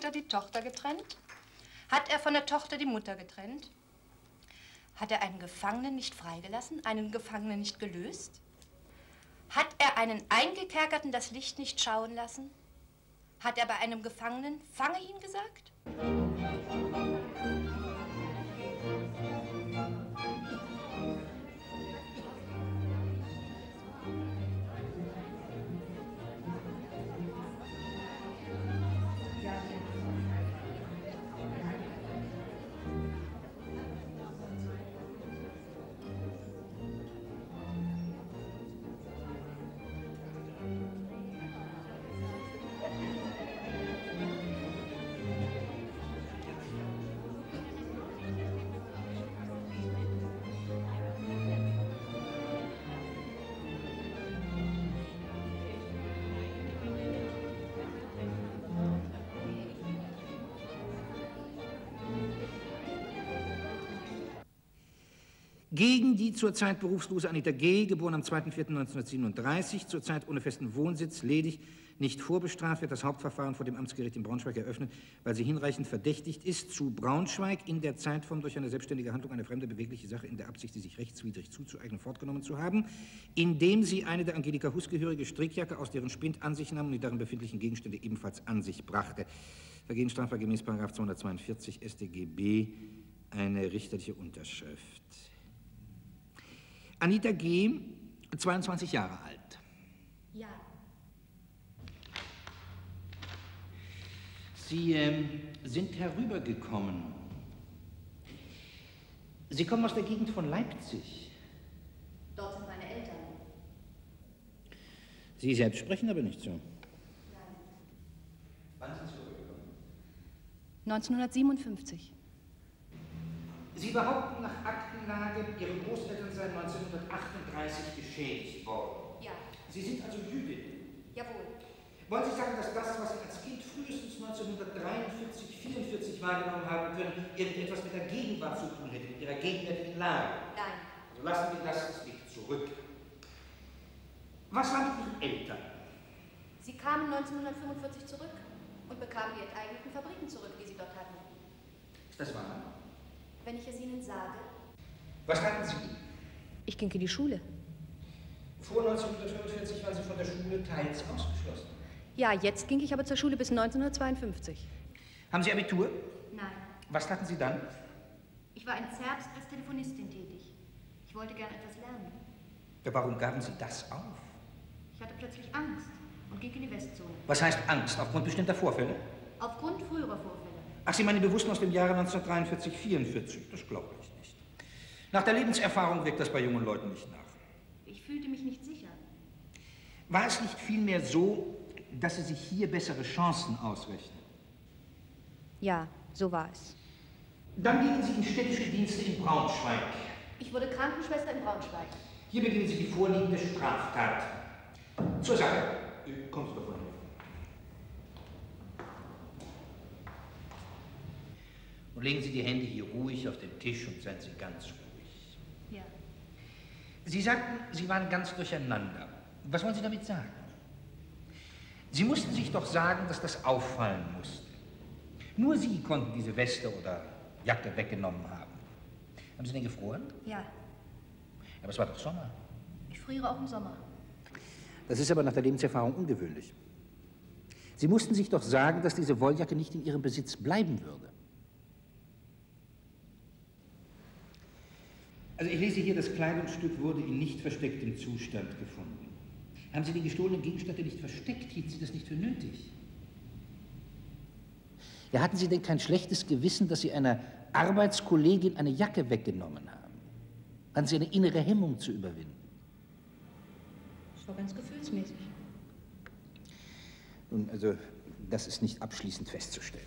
Mutter die Tochter getrennt? Hat er von der Tochter die Mutter getrennt? Hat er einen Gefangenen nicht freigelassen, einen Gefangenen nicht gelöst? Hat er einen Eingekerkerten das Licht nicht schauen lassen? Hat er bei einem Gefangenen fange ihn gesagt? Gegen die zurzeit berufslose Anita G., geboren am 2.4.1937, zurzeit ohne festen Wohnsitz, ledig, nicht vorbestraft, wird das Hauptverfahren vor dem Amtsgericht in Braunschweig eröffnet, weil sie hinreichend verdächtigt ist, zu Braunschweig in der Zeitform durch eine selbstständige Handlung eine fremde bewegliche Sache in der Absicht, sie sich rechtswidrig zuzueignen, fortgenommen zu haben, indem sie eine der Angelika Hus gehörige Strickjacke aus deren Spind an sich nahm und die darin befindlichen Gegenstände ebenfalls an sich brachte. Vergehen strafbar gemäß § 242 StGB eine richterliche Unterschrift. Anita G., 22 Jahre alt. Ja. Sie sind herübergekommen. Sie kommen aus der Gegend von Leipzig. Dort sind meine Eltern. Sie selbst sprechen aber nicht so. Nein. Wann sind Sie herübergekommen? 1957. Sie behaupten nach Aktenlage, Ihre Großeltern seien 1938 geschädigt worden. Ja. Sie sind also Jüdin. Jawohl. Wollen Sie sagen, dass das, was Sie als Kind frühestens 1943, 44 wahrgenommen haben können, irgendetwas mit der Gegenwart zu tun hätte, mit Ihrer gegenwärtigen Lage? Nein. Also lassen wir das nicht zurück. Was war mit Ihren Eltern? Sie kamen 1945 zurück und bekamen die enteigneten Fabriken zurück, die sie dort hatten. Ist das wahr? Wenn ich es Ihnen sage. Was hatten Sie? Ich ging in die Schule. Vor 1945 waren Sie von der Schule teils ausgeschlossen. Ja, jetzt ging ich aber zur Schule bis 1952. Haben Sie Abitur? Nein. Was hatten Sie dann? Ich war in Zerbst als Telefonistin tätig. Ich wollte gern etwas lernen. Ja, warum gaben Sie das auf? Ich hatte plötzlich Angst und ging in die Westzone. Was heißt Angst? Aufgrund bestimmter Vorfälle? Aufgrund früherer Vorfälle. Ach, Sie meinen bewusst aus dem Jahre 1943, 44? Das glaube ich nicht. Nach der Lebenserfahrung wirkt das bei jungen Leuten nicht nach. Ich fühlte mich nicht sicher. War es nicht vielmehr so, dass Sie sich hier bessere Chancen ausrechnen? Ja, so war es. Dann gehen Sie in städtische Dienste in Braunschweig. Ich wurde Krankenschwester in Braunschweig. Hier beginnen Sie die vorliegende Straftat. Zur Sache. Kommen Sie doch mal her. Und legen Sie die Hände hier ruhig auf den Tisch und seien Sie ganz ruhig. Ja. Sie sagten, Sie waren ganz durcheinander. Was wollen Sie damit sagen? Sie mussten sich doch sagen, dass das auffallen musste. Nur Sie konnten diese Weste oder Jacke weggenommen haben. Haben Sie denn gefroren? Ja. Aber es war doch Sommer. Ich friere auch im Sommer. Das ist aber nach der Lebenserfahrung ungewöhnlich. Sie mussten sich doch sagen, dass diese Wolljacke nicht in Ihrem Besitz bleiben würde. Also ich lese hier, das Kleidungsstück wurde in nicht verstecktem Zustand gefunden. Haben Sie den gestohlenen Gegenstand nicht versteckt? Hielten Sie das nicht für nötig? Ja, hatten Sie denn kein schlechtes Gewissen, dass Sie einer Arbeitskollegin eine Jacke weggenommen haben? Hatten Sie eine innere Hemmung zu überwinden? Das war ganz gefühlsmäßig. Nun, also, das ist nicht abschließend festzustellen.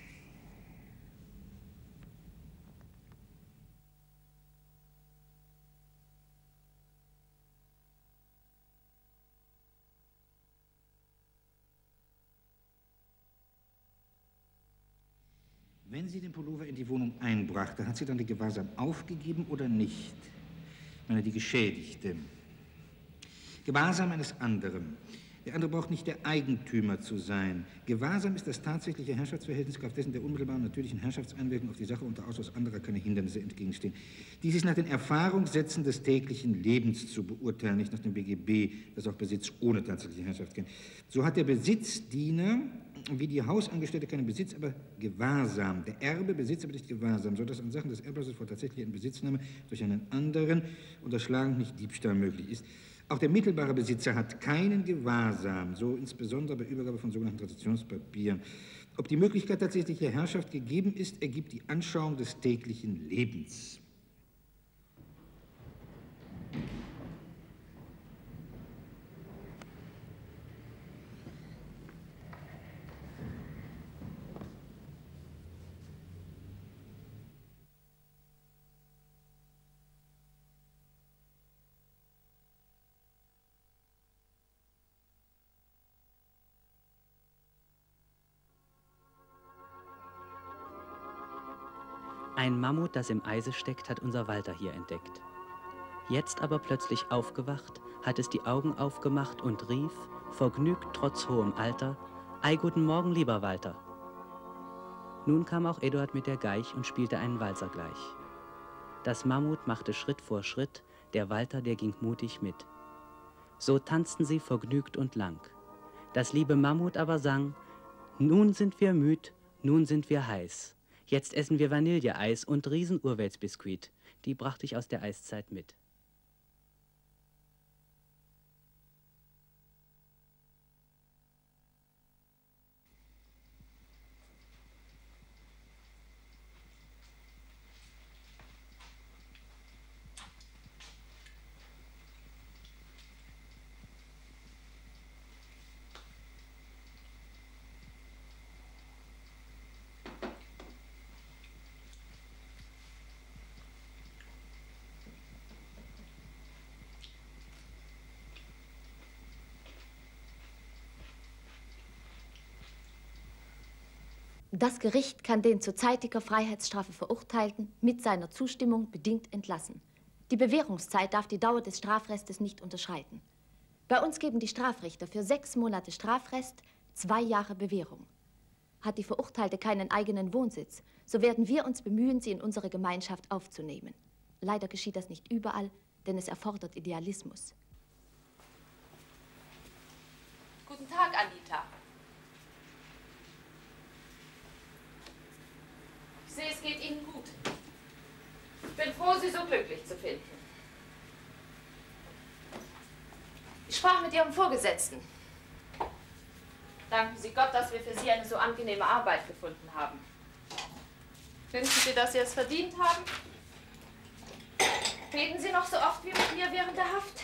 Wenn sie den Pullover in die Wohnung einbrachte, hat sie dann den Gewahrsam aufgegeben oder nicht? Ich meine, die Geschädigte. Gewahrsam eines anderen. Der andere braucht nicht der Eigentümer zu sein. Gewahrsam ist das tatsächliche Herrschaftsverhältnis, kraft dessen der unmittelbaren natürlichen Herrschaftseinwirkung auf die Sache unter Ausschluss anderer keine Hindernisse entgegenstehen. Dies ist nach den Erfahrungssätzen des täglichen Lebens zu beurteilen, nicht nach dem BGB, das auch Besitz ohne tatsächliche Herrschaft kennt. So hat der Besitzdiener wie die Hausangestellte keinen Besitz, aber Gewahrsam. Der Erbe Besitz, aber nicht Gewahrsam, sodass an Sachen des Erblasses vor tatsächlicher Inbesitznahme durch einen anderen unterschlagen nicht Diebstahl möglich ist. Auch der mittelbare Besitzer hat keinen Gewahrsam, so insbesondere bei Übergabe von sogenannten Transaktionspapieren. Ob die Möglichkeit tatsächlicher Herrschaft gegeben ist, ergibt die Anschauung des täglichen Lebens. Ein Mammut, das im Eise steckt, hat unser Walter hier entdeckt. Jetzt aber plötzlich aufgewacht, hat es die Augen aufgemacht und rief, vergnügt trotz hohem Alter, »Ei, guten Morgen, lieber Walter!« Nun kam auch Eduard mit der Geich und spielte einen Walzer gleich. Das Mammut machte Schritt vor Schritt, der Walter, der ging mutig mit. So tanzten sie vergnügt und lang. Das liebe Mammut aber sang, »Nun sind wir müd, nun sind wir heiß. Jetzt essen wir Vanilleeis und Riesen-Urwälzbiskuit. Die brachte ich aus der Eiszeit mit.« Das Gericht kann den zu zeitiger Freiheitsstrafe Verurteilten mit seiner Zustimmung bedingt entlassen. Die Bewährungszeit darf die Dauer des Strafrestes nicht unterschreiten. Bei uns geben die Strafrichter für 6 Monate Strafrest 2 Jahre Bewährung. Hat die Verurteilte keinen eigenen Wohnsitz, so werden wir uns bemühen, sie in unsere Gemeinschaft aufzunehmen. Leider geschieht das nicht überall, denn es erfordert Idealismus. Guten Tag, Anita. Ich sehe, es geht Ihnen gut. Ich bin froh, Sie so glücklich zu finden. Ich sprach mit Ihrem Vorgesetzten. Danken Sie Gott, dass wir für Sie eine so angenehme Arbeit gefunden haben. Finden Sie, dass Sie es verdient haben? Reden Sie noch so oft wie mit mir während der Haft?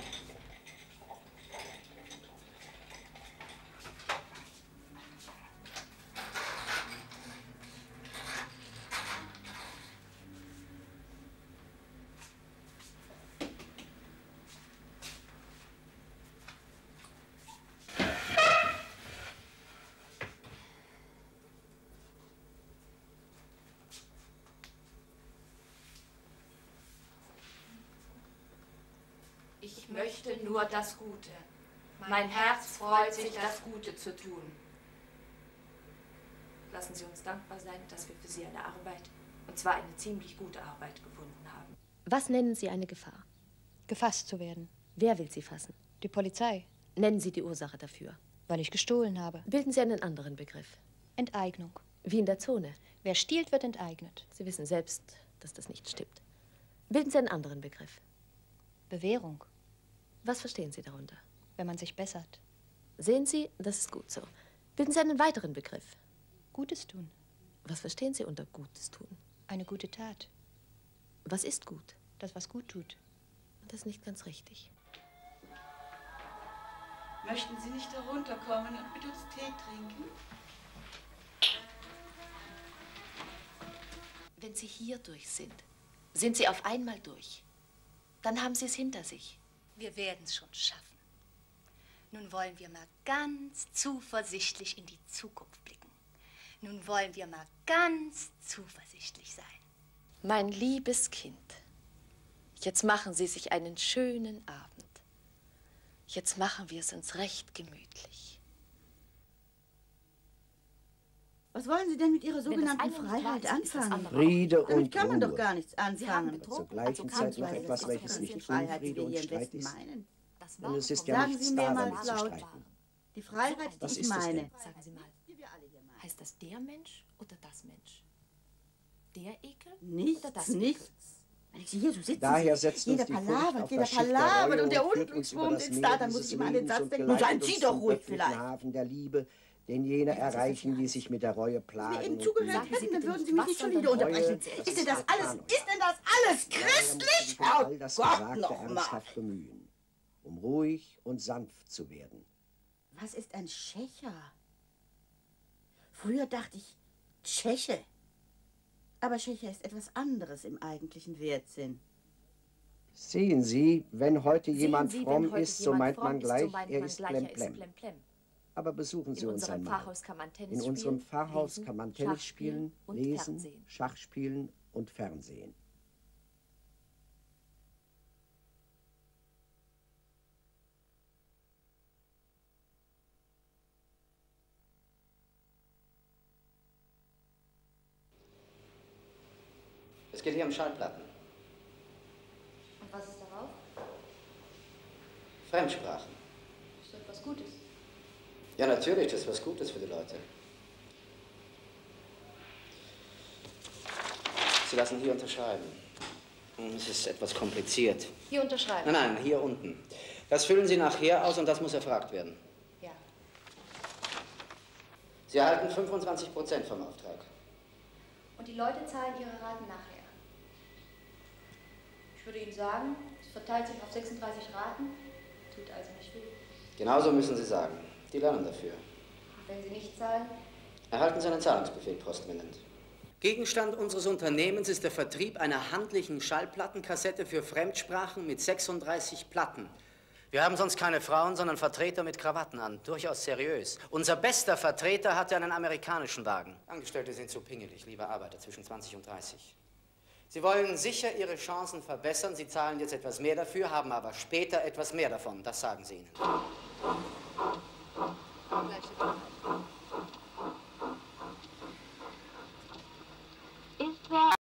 Ich möchte nur das Gute. Mein Herz freut sich, das Gute zu tun. Lassen Sie uns dankbar sein, dass wir für Sie eine Arbeit, und zwar eine ziemlich gute Arbeit, gefunden haben. Was nennen Sie eine Gefahr? Gefasst zu werden. Wer will Sie fassen? Die Polizei, Nennen Sie die Ursache dafür. weil ich gestohlen habe. Bilden Sie einen anderen Begriff. Enteignung. Wie in der Zone. Wer stiehlt, wird enteignet. Sie wissen selbst, dass das nicht stimmt. Bilden Sie einen anderen Begriff. Bewährung, Was verstehen Sie darunter? wenn man sich bessert. Sehen Sie, das ist gut so. Bilden Sie einen weiteren Begriff. Gutes tun. Was verstehen Sie unter Gutes tun? Eine gute Tat. Was ist gut? Das, was gut tut. Das ist nicht ganz richtig. Möchten Sie nicht herunterkommen und mit uns Tee trinken? Wenn Sie hier durch sind, sind Sie auf einmal durch. Dann haben Sie es hinter sich. Wir werden es schon schaffen. Nun wollen wir mal ganz zuversichtlich in die Zukunft blicken. Nun wollen wir mal ganz zuversichtlich sein. Mein liebes Kind, jetzt machen Sie sich einen schönen Abend. Jetzt machen wir es uns recht gemütlich. Was wollen Sie denn mit Ihrer sogenannten Freiheit anfangen? Friede und Ruhe. Damit kann man doch gar nichts anfangen. Zur gleichen Zeit noch etwas, welches nicht Unfriede und Streit ist. Denn es ist ja Sagen nichts Sie da, mehrmals damit zu laut. streiten. Die Freiheit, Was die ist ich es meine. denn? Sagen Sie mal, heißt das der Mensch oder das Mensch? Der Ekel Nichts, oder das nichts. Hier, so sitzen Daher Sie. setzt Jeder uns die Furcht palabert, auf jeder das Schiff der palabert Reue und der und führt uns über Unglückswurm das sitzt Meer da. Dann muss dieses ich mal an den Lebens Satz und denken. Nun seien geleitet Sie uns doch zum ruhig göttlichen vielleicht. Hafen der Liebe, den jene erreichen, die sich mit der Reue Wenn plagen. wir Ihnen und zugehört lieben. hätten, dann würden Sie mich nicht schon wieder Reue, unterbrechen. das Ist denn das Kanon. alles christlich? Daher muss man sich um all das Gott Gesagte noch mal. ernsthaft bemühen, um ruhig und sanft zu werden. Was ist ein Schächer? Früher dachte ich Tscheche. Aber Schächer ist etwas anderes im eigentlichen Wertsinn. Sehen Sie, wenn heute Sehen jemand Sie, wenn fromm heute ist, so jemand meint fromm man ist, gleich, so meint er man ist gleich, Plemplem. Plemplem. Aber besuchen Sie In uns unserem einmal. Pfarrhaus kann man Tennis In unserem spielen, Pfarrhaus lesen, kann man Schach Tennis spielen, und lesen, Fernsehen. Schach spielen und Fernsehen. Es geht hier um Schallplatten. Und was ist darauf? Fremdsprachen. Ist das etwas Gutes? Ja, natürlich, das ist was Gutes für die Leute. Sie lassen hier unterschreiben. Es ist etwas kompliziert. Hier unterschreiben. Nein, nein, hier unten. Das füllen Sie nachher aus und das muss erfragt werden. Ja. Sie erhalten 25% vom Auftrag. Und die Leute zahlen ihre Raten nachher. Ich würde Ihnen sagen, es verteilt sich auf 36 Raten, tut also nicht viel. Genauso müssen Sie sagen. Die lernen dafür. Und wenn Sie nicht zahlen? Erhalten Sie einen Zahlungsbefehl postwendend. Gegenstand unseres Unternehmens ist der Vertrieb einer handlichen Schallplattenkassette für Fremdsprachen mit 36 Platten. Wir haben sonst keine Frauen, sondern Vertreter mit Krawatten an. Durchaus seriös. Unser bester Vertreter hatte einen amerikanischen Wagen. Angestellte sind zu pingelig, liebe Arbeiter zwischen 20 und 30. Sie wollen sicher Ihre Chancen verbessern. Sie zahlen jetzt etwas mehr dafür, haben aber später etwas mehr davon. Das sagen Sie ihnen.